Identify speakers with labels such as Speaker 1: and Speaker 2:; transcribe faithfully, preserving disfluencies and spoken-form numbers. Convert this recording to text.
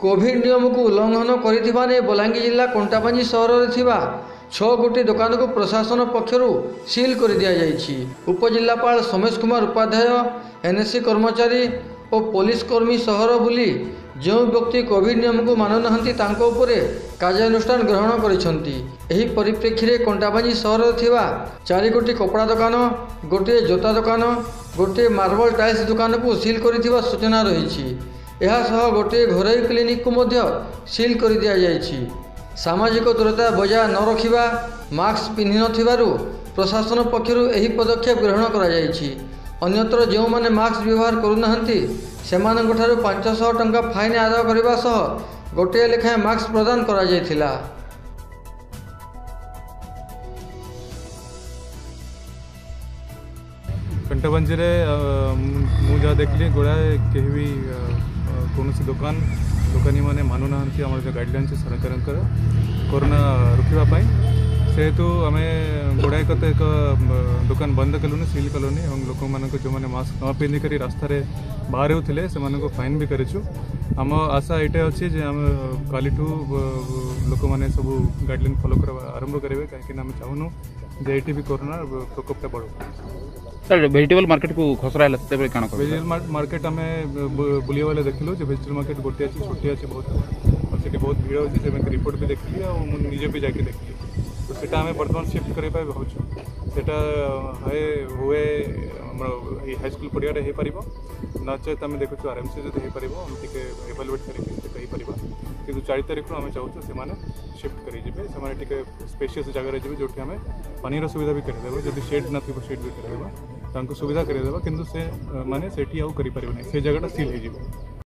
Speaker 1: Covid नियम को उल्लंघन करिथिबा ने बलांगीर जिला कंटाबांजी सहर में थिबा छह गोटी दुकान को प्रशासन पक्षर सील कर दिया जायछि। उपजिलापाल सोमेश कुमार उपाध्याय एनएससी कर्मचारी और पुलिस कर्मी सहर बुली जो व्यक्ति कोविड नियम को मानुनाहांती तांको उपरे कार्यानुष्ठान ग्रहण करिसेंती। एही परिप्रेक्षी रे कंटाबांजी सहर में थिबा चारि गोटी कपड़ा दुकान, गोटे जोता दुकान, गोटे मार्बल टाइल्स दुकान को सील करिथिबा सूचना रही। यह सह गोटे घरोई क्लिनिक को मध्य सील कर दिया जायछि। सामाजिक दूरता बजाय न रखिबा, मास्क पिंधि नथिबारु प्रशासन पक्षरु एही पदक्षेप ग्रहण करा जायछि। अन्यत्र जो माने मास्क व्यवहार करूनाहांती सेमानंकठारु पाँच सौ टंका फाइन आदाय करबा सह गोटे लेखाएं मास्क प्रदान करा जायथिला।
Speaker 2: कंटाबांजी रे मु जा देखली गोड़ाए केही भी कौन दुकान दुकानी मैंने मानुना आम जो गाइडलाइन सरकार कोरोना रोकवाई सेहेतु आम गुड़ाए कत एक दुकान बंद कलुनि सील कलुनि और लोक मान जो मैंने मास्क न पिंधिक रास्तार बाहर होते से फाइन भी करूँ। आम आशा ये अच्छी आम काली लोक मैंने सब गाइडलाइन फॉलो कर आरंभ करेंगे कहीं आम चाहूनु जे ये भी कोरोना प्रकोपटा बढ़ू।
Speaker 3: सर वेजिटेबल मार्केट को खसरा है
Speaker 2: वेजिटेबल मार्केट आम बुलिया वाले देखलु वेजिटेबल मार्केट गोटे अच्छी छोटी अच्छी बहुत और से बहुत भीड़ अच्छी से रिपोर्ट भी देखली और निजे भी जाके देखली तो सेटा आम बर्तमान शिफ्ट करने भावुँ सेटा है हुए हाईस्कूल पड़िया हो पार नचेत आम देखु आर एम सी जो हो पार इभालुएट करपर कि चार तारीख आम चाहूँ से शिफ्ट करेंगे स्पेशियस जगह जी जो आम पानी सुविधा भी करदेव जब शेड न शेड भी करदेव सुविधा करदेव कि से माने सेठी आउ करि परिबे नै से जगहटा सील हो।